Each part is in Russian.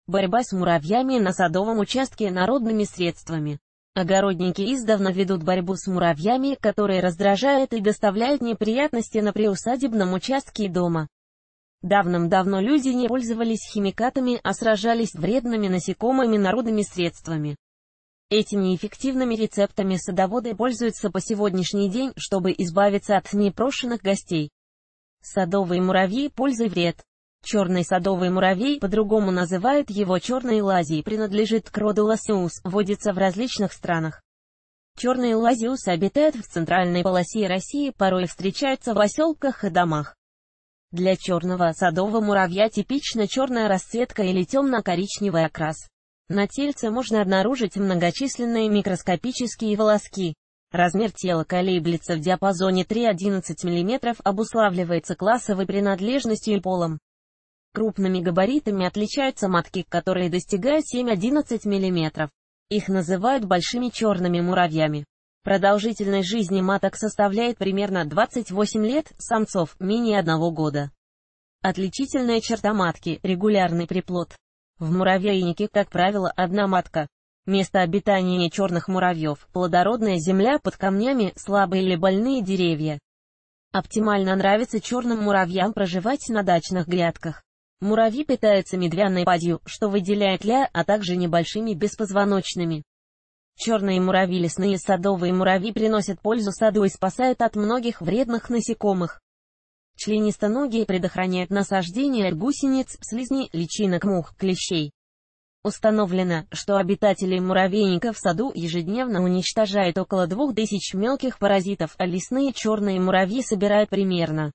Борьба с муравьями на садовом участке народными средствами. Огородники издавна ведут борьбу с муравьями, которые раздражают и доставляют неприятности на приусадебном участке дома. Давным-давно люди не пользовались химикатами, а сражались с вредными насекомыми народными средствами. Этими эффективными рецептами садоводы пользуются по сегодняшний день, чтобы избавиться от непрошенных гостей. Садовые муравьи, польза и вред. Черный садовый муравей, по-другому называют его черной лазией, принадлежит к роду Ласиус, водится в различных странах. Черные лазиусы обитают в центральной полосе России, порой встречаются в поселках и домах. Для черного садового муравья типична черная расцветка или темно-коричневый окрас. На тельце можно обнаружить многочисленные микроскопические волоски. Размер тела колеблется в диапазоне 3–11 мм, обуславливается классовой принадлежностью и полом. Крупными габаритами отличаются матки, которые достигают 7–11 мм. Их называют большими черными муравьями. Продолжительность жизни маток составляет примерно 28 лет, самцов – менее 1 года. Отличительная черта матки – регулярный приплод. В муравейнике, как правило, одна матка. Место обитания черных муравьев – плодородная земля под камнями, слабые или больные деревья. Оптимально нравится черным муравьям проживать на дачных грядках. Муравьи питаются медвяной падью, что выделяет ля, а также небольшими беспозвоночными. Черные муравьи, лесные садовые муравьи приносят пользу саду и спасают от многих вредных насекомых. Членистоногие предохраняют насаждение от гусениц, слизней, личинок, мух, клещей. Установлено, что обитатели муравейника в саду ежедневно уничтожают около 2000 мелких паразитов, а лесные черные муравьи собирают примерно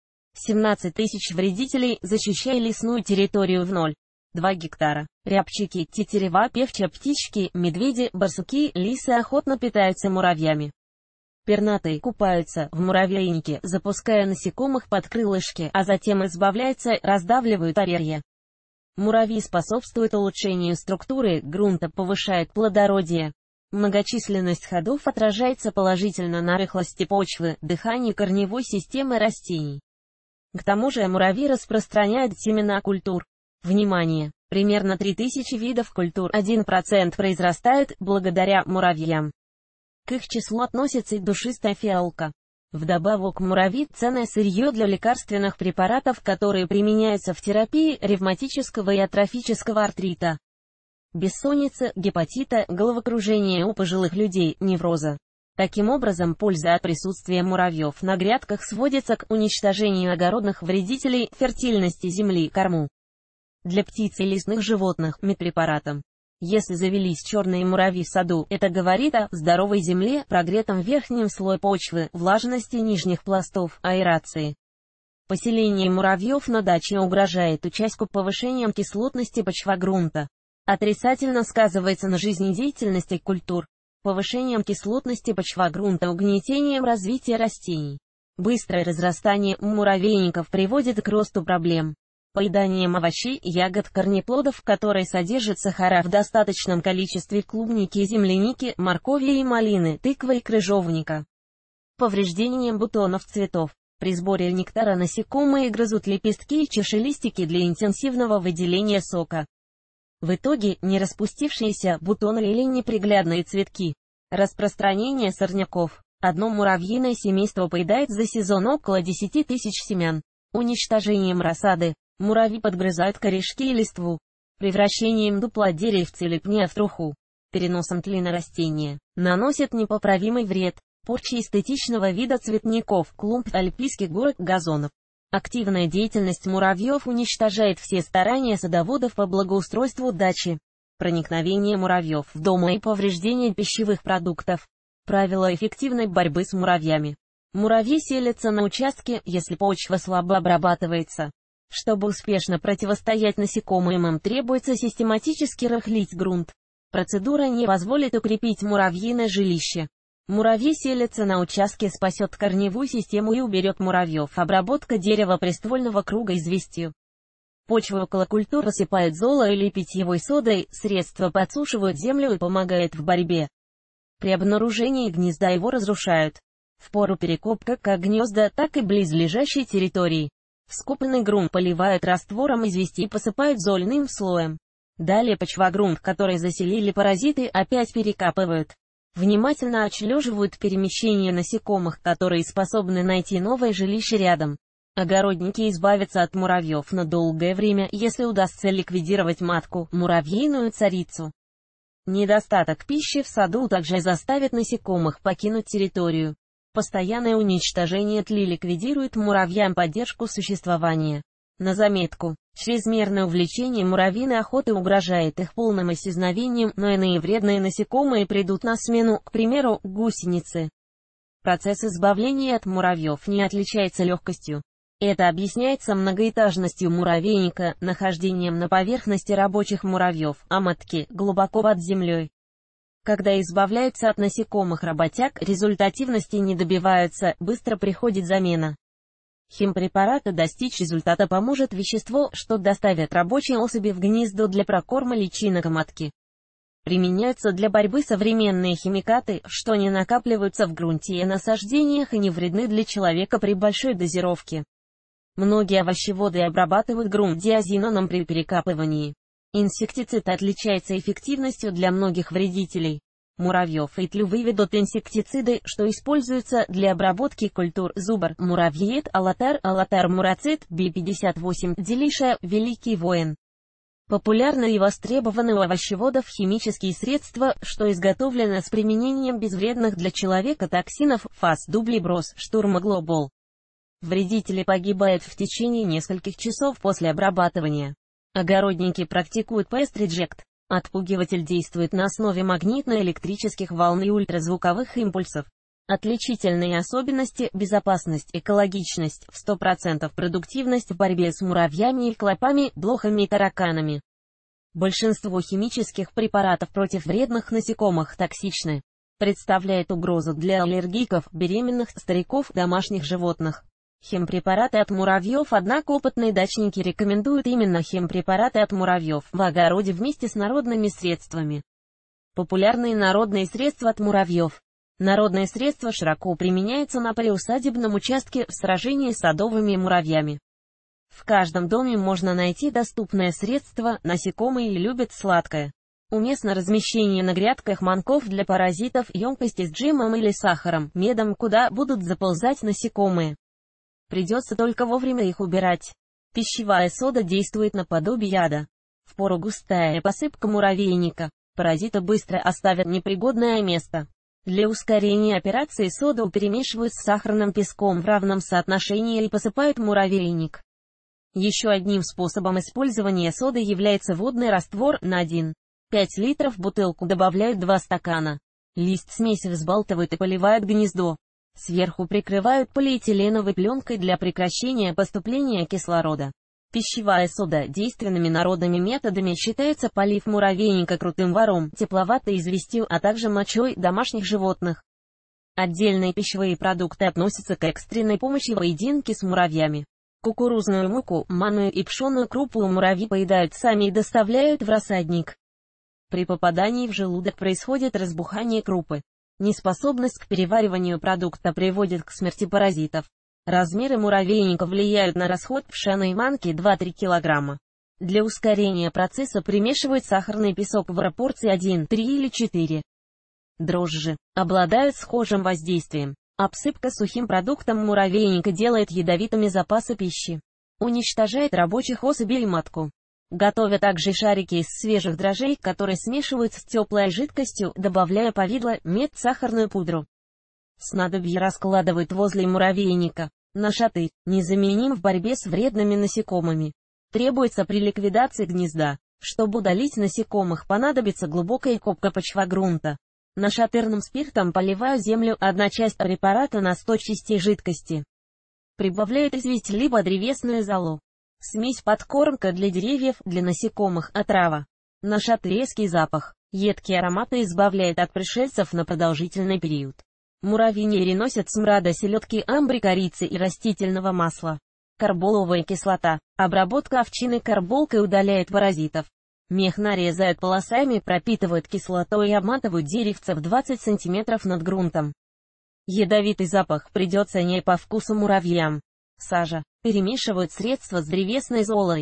17 тысяч вредителей, защищая лесную территорию в 0,2 гектара. Рябчики, тетерева, певчие птички, медведи, барсуки, лисы охотно питаются муравьями. Пернатые купаются в муравейнике, запуская насекомых под крылышки, а затем избавляются, раздавливают орерья. Муравьи способствуют улучшению структуры грунта, повышают плодородие. Многочисленность ходов отражается положительно на рыхлости почвы, дыхании корневой системы растений. К тому же муравьи распространяют семена культур. Внимание! Примерно 3000 видов культур, 1% произрастают благодаря муравьям. К их числу относится и душистая фиалка. Вдобавок муравьи – ценное сырье для лекарственных препаратов, которые применяются в терапии ревматического и атрофического артрита, бессонницы, гепатита, головокружения у пожилых людей, невроза. Таким образом, польза от присутствия муравьев на грядках сводится к уничтожению огородных вредителей, фертильности земли, корму для птиц и лесных животных, медпрепаратам. Если завелись черные муравьи в саду, это говорит о здоровой земле, прогретом верхнем слое почвы, влажности нижних пластов, аэрации. Поселение муравьев на даче угрожает участку повышением кислотности почва-грунта. Отрицательно сказывается на жизнедеятельности культур, повышением кислотности почва-грунта, угнетением развития растений. Быстрое разрастание муравейников приводит к росту проблем. Поеданием овощей, ягод, корнеплодов, которые содержат сахара в достаточном количестве клубники, земляники, моркови и малины, тыквы и крыжовника. Повреждением бутонов цветов. При сборе нектара насекомые грызут лепестки и чашелистики для интенсивного выделения сока. В итоге, не распустившиеся бутоны или неприглядные цветки. Распространение сорняков. Одно муравьиное семейство поедает за сезон около 10 тысяч семян. Уничтожением рассады. Муравьи подгрызают корешки и листву. Превращением дупла деревца или пня в труху. Переносом тлена на растения. Наносят непоправимый вред. Порча эстетичного вида цветников, клумб, альпийских горок, газонов. Активная деятельность муравьев уничтожает все старания садоводов по благоустройству дачи. Проникновение муравьев в дом и повреждение пищевых продуктов. Правила эффективной борьбы с муравьями. Муравьи селятся на участке, если почва слабо обрабатывается. Чтобы успешно противостоять насекомым, им требуется систематически рыхлить грунт. Процедура не позволит укрепить муравьиное жилище. Муравьи селятся на участке, спасет корневую систему и уберет муравьев. Обработка дерева приствольного круга известью. Почву около культур посыпают золой или питьевой содой, средства подсушивают землю и помогают в борьбе. При обнаружении гнезда его разрушают. В пору перекопка как гнезда, так и близлежащей территории. Вскопанный грунт поливают раствором извести и посыпают зольным слоем. Далее почвогрунт, который заселили паразиты, опять перекапывают. Внимательно отслеживают перемещение насекомых, которые способны найти новое жилище рядом. Огородники избавятся от муравьев на долгое время, если удастся ликвидировать матку, муравьиную царицу. Недостаток пищи в саду также заставит насекомых покинуть территорию. Постоянное уничтожение тли ликвидирует муравьям поддержку существования. На заметку, чрезмерное увлечение муравьиной охоты угрожает их полным исчезновением, но иные вредные насекомые придут на смену, к примеру, гусеницы. Процесс избавления от муравьев не отличается легкостью. Это объясняется многоэтажностью муравейника, нахождением на поверхности рабочих муравьев, а матки глубоко под землей. Когда избавляются от насекомых-работяг, результативности не добиваются, быстро приходит замена. Химпрепарата достичь результата поможет вещество, что доставят рабочие особи в гнездо для прокорма личинок матки. Применяются для борьбы современные химикаты, что не накапливаются в грунте и насаждениях и не вредны для человека при большой дозировке. Многие овощеводы обрабатывают грунт диазиноном при перекапывании. Инсектицид отличается эффективностью для многих вредителей. Муравьев и тлю выведут инсектициды, что используются для обработки культур: зубр, муравьед, алатар, мурацид, Би-58, делиша, великий воин. Популярны и востребованы у овощеводов химические средства, что изготовлены с применением безвредных для человека токсинов: фас, дублиброс, штурмоглобол. Вредители погибают в течение нескольких часов после обрабатывания. Огородники практикуют Pest Reject. Отпугиватель действует на основе магнитно-электрических волн и ультразвуковых импульсов. Отличительные особенности: безопасность, экологичность, в 100% продуктивность в борьбе с муравьями и клопами, блохами и тараканами. Большинство химических препаратов против вредных насекомых токсичны. Представляет угрозу для аллергиков, беременных, стариков, домашних животных. Химпрепараты от муравьев. Однако опытные дачники рекомендуют именно химпрепараты от муравьев в огороде вместе с народными средствами. Популярные народные средства от муравьев. Народные средства широко применяются на приусадебном участке в сражении с садовыми муравьями. В каждом доме можно найти доступное средство, насекомые любят сладкое. Уместно размещение на грядках манков для паразитов, емкости с джемом или сахаром, медом, куда будут заползать насекомые. Придется только вовремя их убирать. Пищевая сода действует наподобие яда. Впору густая посыпка муравейника. Паразиты быстро оставят непригодное место. Для ускорения операции соду перемешивают с сахарным песком в равном соотношении и посыпают муравейник. Еще одним способом использования соды является водный раствор на 1,5 литров в бутылку добавляют 2 стакана. Лист смеси взбалтывают и поливают гнездо. Сверху прикрывают полиэтиленовой пленкой для прекращения поступления кислорода. Пищевая сода. Действенными народными методами считается полив муравейника крутым варом, тепловатой известью, а также мочой домашних животных. Отдельные пищевые продукты относятся к экстренной помощи в поединке с муравьями. Кукурузную муку, манную и пшеную крупу муравьи поедают сами и доставляют в рассадник. При попадании в желудок происходит разбухание крупы. Неспособность к перевариванию продукта приводит к смерти паразитов. Размеры муравейника влияют на расход пшеной манки 2-3 кг. Для ускорения процесса примешивают сахарный песок в пропорции 1, 3 или 4. Дрожжи обладают схожим воздействием. Обсыпка сухим продуктом муравейника делает ядовитыми запасы пищи. Уничтожает рабочих особей и матку. Готовят также шарики из свежих дрожжей, которые смешивают с теплой жидкостью, добавляя повидло, мед, сахарную пудру. Снадобье раскладывают возле муравейника. Нашатырь незаменим в борьбе с вредными насекомыми. Требуется при ликвидации гнезда. Чтобы удалить насекомых, понадобится глубокая копка почвогрунта. Нашатырным спиртом поливаю землю, 1 часть препарата на 100 частей жидкости. Прибавляют известь либо древесную золу. Смесь подкормка для деревьев, для насекомых, отрава. Нашатырь резкий запах, едкий аромат и избавляет от пришельцев на продолжительный период. Муравьи не переносят смрада селедки, амбри, корицы и растительного масла. Карболовая кислота. Обработка овчиной карболкой удаляет паразитов. Мех нарезают полосами, пропитывают кислотой и обматывают деревца в 20 см над грунтом. Ядовитый запах придется не по вкусу муравьям. Сажа. Перемешивают средства с древесной золой.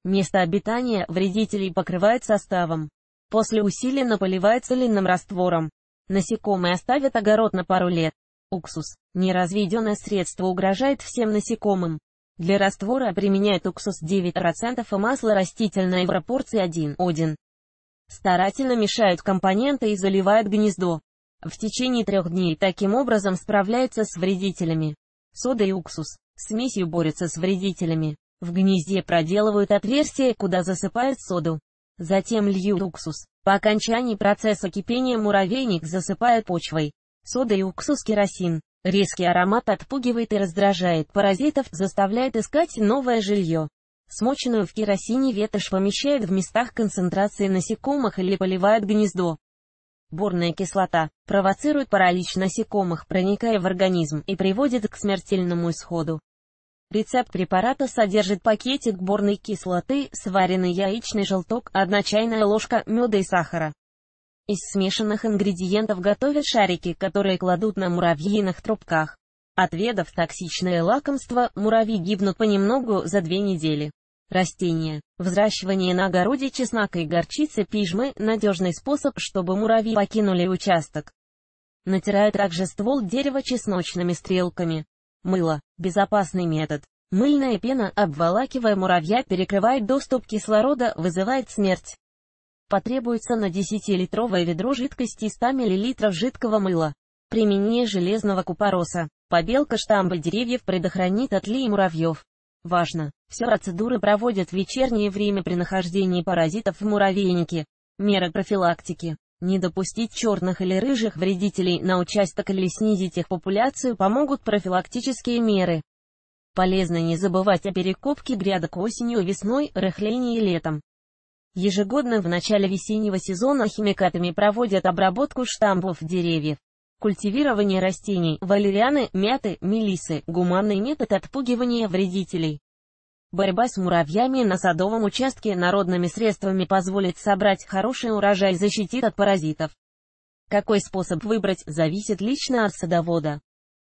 Место обитания вредителей покрывает составом. После усиленно поливает соляным раствором. Насекомые оставят огород на пару лет. Уксус. Неразведенное средство угрожает всем насекомым. Для раствора применяют уксус 9% и масло растительное в пропорции 1:1. Старательно мешают компоненты и заливают гнездо. В течение 3 дней таким образом справляются с вредителями. Сода и уксус. Смесью борются с вредителями. В гнезде проделывают отверстие, куда засыпают соду. Затем льют уксус. По окончании процесса кипения муравейник засыпает почвой. Сода и уксус керосин. Резкий аромат отпугивает и раздражает паразитов, заставляет искать новое жилье. Смоченную в керосине ветошь помещают в местах концентрации насекомых или поливают гнездо. Борная кислота провоцирует паралич насекомых, проникая в организм, и приводит к смертельному исходу. Рецепт препарата содержит пакетик борной кислоты, сваренный яичный желток, 1 чайная ложка меда и сахара. Из смешанных ингредиентов готовят шарики, которые кладут на муравьиных трубках. Отведав токсичное лакомство, муравьи гибнут понемногу за 2 недели. Растения. Взращивание на огороде чеснока и горчицы пижмы – надежный способ, чтобы муравьи покинули участок. Натирают также ствол дерева чесночными стрелками. Мыло. Безопасный метод. Мыльная пена, обволакивая муравья, перекрывает доступ кислорода, вызывает смерть. Потребуется на 10-литровое ведро жидкости 100 мл жидкого мыла. Применение железного купороса. Побелка штамба деревьев предохранит от тлей муравьев. Важно! Все процедуры проводят в вечернее время при нахождении паразитов в муравейнике. Меры профилактики. Не допустить черных или рыжих вредителей на участок или снизить их популяцию помогут профилактические меры. Полезно не забывать о перекопке грядок осенью и весной, рыхлении летом. Ежегодно в начале весеннего сезона химикатами проводят обработку штамбов деревьев. Культивирование растений, валерианы, мяты, мелисы, гуманный метод отпугивания вредителей. Борьба с муравьями на садовом участке народными средствами позволит собрать хороший урожай и защитит от паразитов. Какой способ выбрать, зависит лично от садовода.